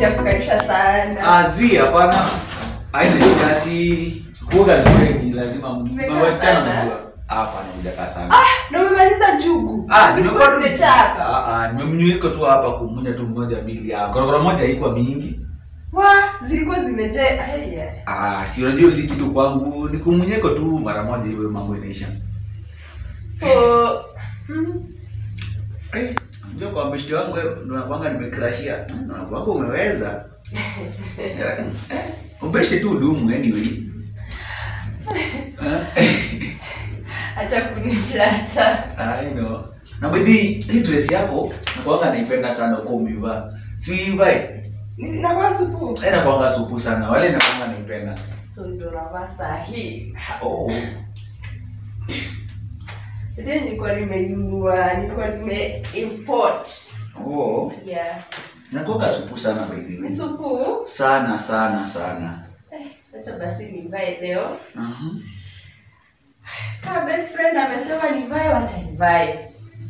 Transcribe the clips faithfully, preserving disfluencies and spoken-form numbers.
sijakukanisha sana. Ah, zi hapana. Haina kiasi. Kuoga ni lazima msichana najua. Hapana hujakaa sana. Ah, ndio umemaliza jugu. Ah, nimekuwa tu nimetaka. Ah, ah, nimemnyweka tu hapa kumunya tu mmoja mbili. Ah, korokoro moja haikuwa mingi. Wa, zilikuwa zimejaa. Haya. Ah, si unajua si kitu kwangu, ni kumunyeko tu mara moja iwe mambo inaisha. So, hmm. Eh, ndio kwa mshti wangu ndo nakwanga nimecrashia. Na kwako umeweza. Eh, umbeshe tu dumu anyway. Acha kuniflata. I know. Na baby, hii dress yako nakwanga naipenda sana uko umevaa. Si vai? Ni nakuwa supu. Eh, nakwanga supu sana. Wale nakwanga naipenda. So ndo navaa sahi. Oh. Ndio nilikuwa nimenunua, nilikuwa nime import. Oh. Yeah. Nakwanga supu sana baby. Ni supu? Sana sana sana. Eh, acha basi nivae leo. Mhm. Kama best friend amesema nivae, wacha nivae.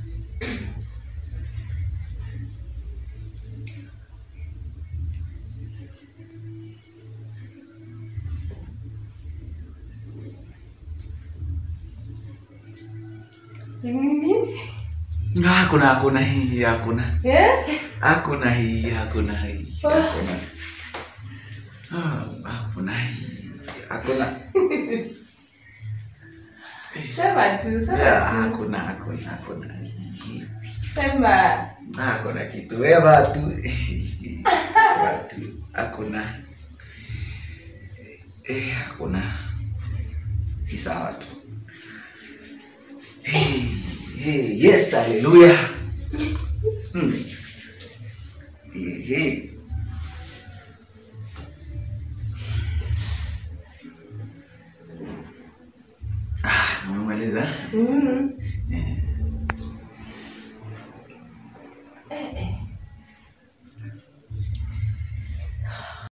Nini? Ah, kuna hakuna hii, hakuna. Eh? Hakuna hii, hakuna hii. Hakuna. Ah, hakuna hii. Hakuna. Sema tu, sema Ya, tu. hakuna, hakuna, hakuna. Sema. Hakuna kitu. Wewe tu. Watu, hakuna. Eh, hakuna. Ni sawa tu. Hey, hey, yes, hallelujah. Hmm. Hey, hey. Ah, umemaliza? Mhm. Eh. Eh.